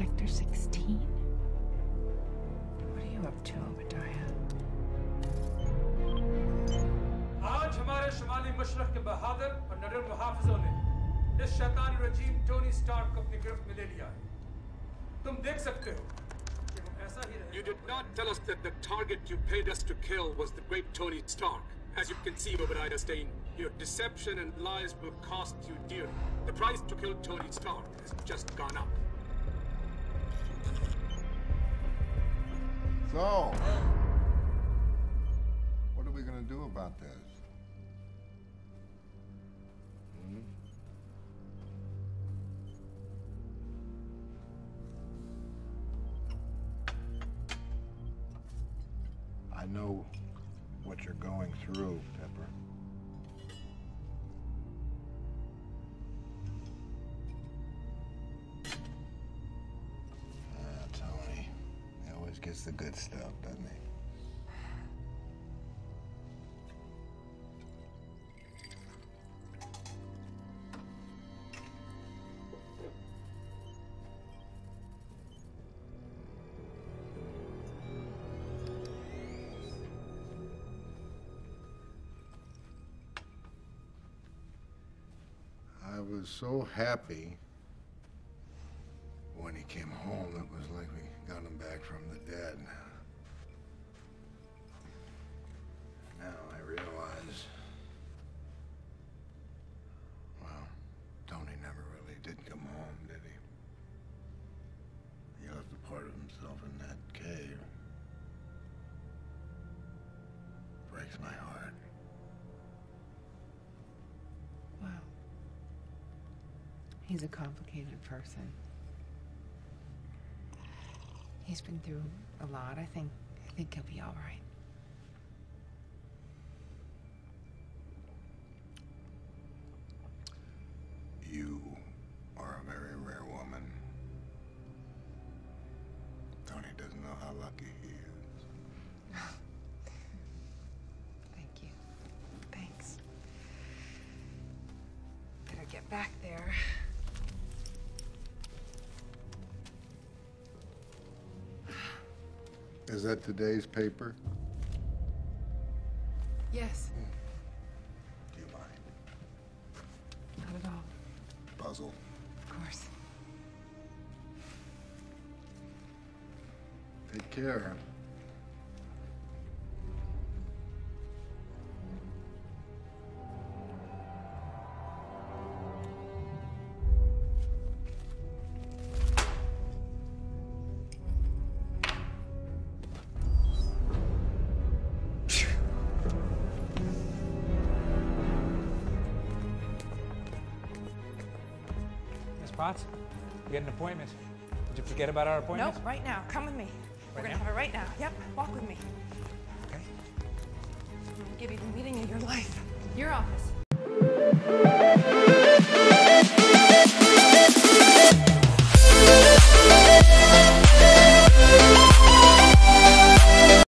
Sector 16? What are you up to, Obadiah? आज हमारे शुमाली मशरक के बहादुर और नडर मुहाफिजों ने इस शैतानी रजीम टोनी स्टार्क को अपनी गिरफ्त में ले लिया है। तुम देख सकते हो कि वो ऐसा ही रहेगा। You did not tell us that the target you paid us to kill was the great Tony Stark. As you can see, Obadiah Stane, your deception and lies will cost you dearly. The price to kill Tony Stark has just gone up. So, what are we gonna do about this? I know what you're going through, Pepper. Tony. He always gets the good stuff, doesn't he? I was so happy when he came home. It was like we got him back from the dead. Now I realize, well, Tony never really did come home, did he? He left a part of himself in that cave. Breaks my heart. Wow. He's a complicated person. He's been through a lot. I think he'll be all right. You are a very rare woman. Tony doesn't know how lucky he is. Thank you. Thanks. Better get back there. Is that today's paper? Yes. Do you mind? Not at all. Puzzle. Of course. Take care. Potts, we had an appointment. Did you forget about our appointment? Nope, right now. Come with me. We're Right gonna now? have it right now. Yep, walk with me.